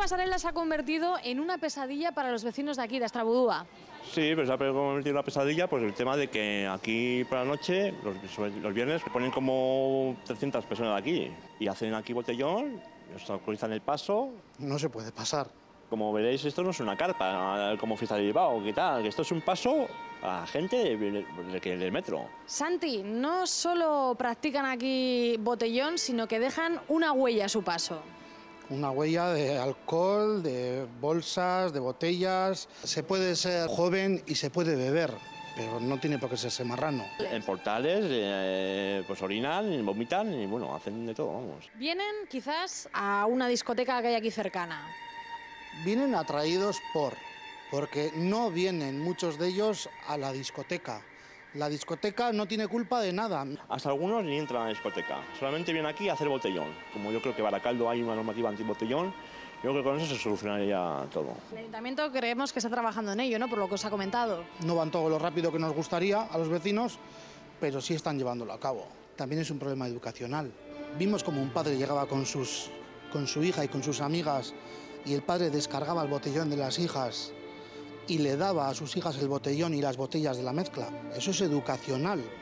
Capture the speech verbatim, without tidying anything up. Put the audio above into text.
pasarela se ha convertido en una pesadilla para los vecinos de aquí, de Estrabudúa. Sí, pero se ha convertido en una pesadilla pues el tema de que aquí por la noche, los, los viernes, ponen como trescientas personas aquí y hacen aquí botellón, obstaculizan el paso. No se puede pasar. Como veréis, esto no es una carpa, como fiesta de Bilbao, ¿qué tal? Esto es un paso a la gente del, del, del metro. Santi, no solo practican aquí botellón, sino que dejan una huella a su paso. Una huella de alcohol, de bolsas, de botellas. Se puede ser joven y se puede beber, pero no tiene por qué serse marrano. En portales, eh, pues orinan, vomitan y bueno, hacen de todo, vamos. Vienen quizás a una discoteca que hay aquí cercana. Vienen atraídos por, porque no vienen muchos de ellos a la discoteca. La discoteca no tiene culpa de nada. Hasta algunos ni entran a la discoteca, solamente vienen aquí a hacer botellón. Como yo creo que en Baracaldo hay una normativa antibotellón, yo creo que con eso se solucionaría todo. El ayuntamiento creemos que está trabajando en ello, ¿no? Por lo que os ha comentado. No van todo lo rápido que nos gustaría a los vecinos, pero sí están llevándolo a cabo. También es un problema educacional. Vimos como un padre llegaba con, sus, con su hija y con sus amigas y el padre descargaba el botellón de las hijas y le daba a sus hijas el botellón y las botellas de la mezcla. Eso es educacional.